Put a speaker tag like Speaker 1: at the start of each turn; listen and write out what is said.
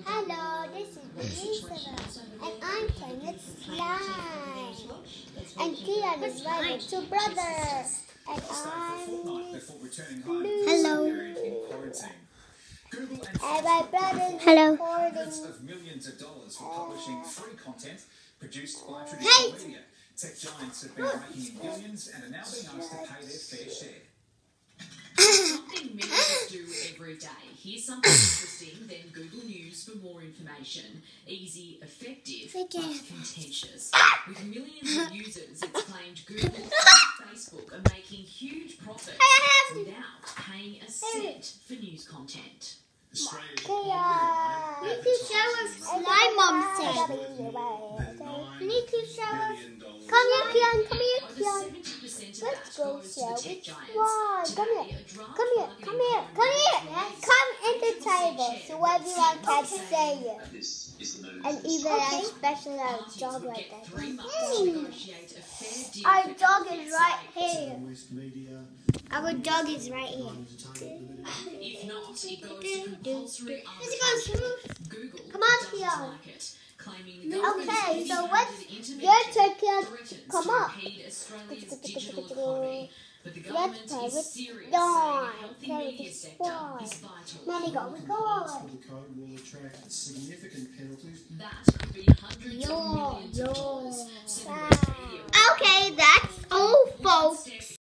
Speaker 1: Hello, this is Elizabeth, and I'm playing with slime. And Kian is my two brothers, and I'm hello. And my brother is recording
Speaker 2: of millions of dollars for publishing free content produced by traditional media. Tech giants have been raking in billions and are now being asked to pay their fair share.
Speaker 3: Something many of us do every day. Here's something interesting, then Google News for more information. Easy, effective, but contentious. With millions of users, it's claimed Google and Facebook are making huge profits without paying a cent for news content.
Speaker 1: You need to show us slime, Mom said. You need to show us. Come here, Kian. Come here, Kian. Let's go show which one. Come here. Come here. Come here. Come here. Come in the table so everyone can see you. And even especially our dog right there. Our dog is right here. Our dog is right here.
Speaker 3: If not, it goes to compulsory Google.
Speaker 1: Come on, Kian. Okay, so what's your turn? Come up.
Speaker 3: Let's play
Speaker 1: with Dawn. Play with the squad. Mommy, go on.
Speaker 2: The code will attract significant penalties.
Speaker 3: That could be hundreds of millions of dollars.
Speaker 1: Okay, that's all, folks.